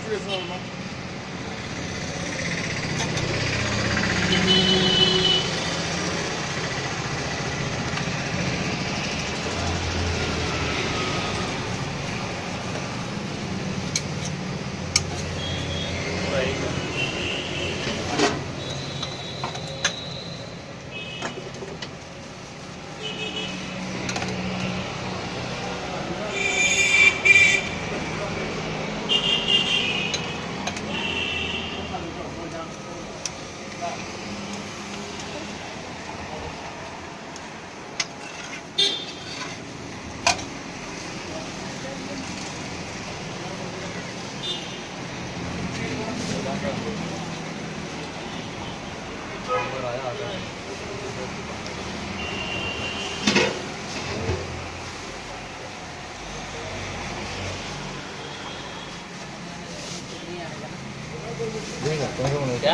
क्या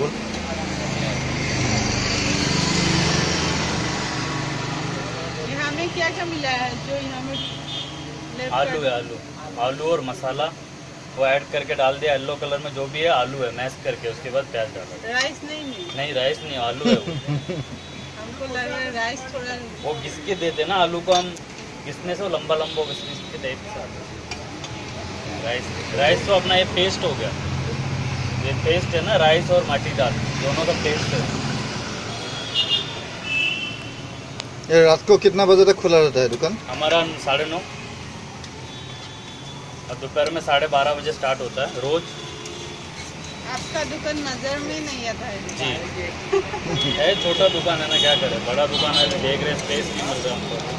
यहाँ में क्या क्या मिला है जो यहाँ में? आलू है, आलू और मसाला वो ऐड करके डाल दिया। येलो कलर में जो भी है आलू है, मैश करके उसके बाद प्याज डाला। राइस नहीं राइस नहीं, आलू है वो। हमको लग रहा है राइस थोड़ा वो घिस के देते ना आलू को, हम घिसने से वो लंबा लंबा घिस के टाइप के साथ। राइस तो अपना ये पेस्ट हो गया, ये पेस्ट है ना, राइस और माटी दाल दोनों का पेस्ट है। ये रात को कितना बजे तक खुला रहता है दुकान? हमारा 9:30 और दोपहर में 12:30 बजे स्टार्ट होता है रोज। आपका दुकान नजर में नहीं आता है जी है, छोटा दुकान है ना, क्या करें, बड़ा दुकान है, देख रहे स्पेस नहीं मिल रहा हमको।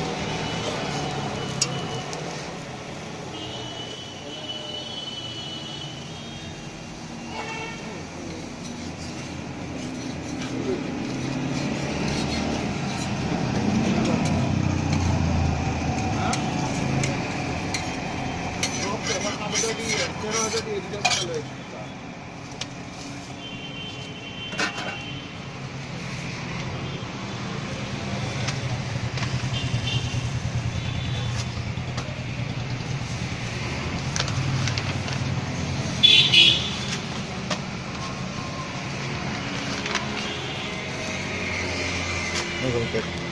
Okay.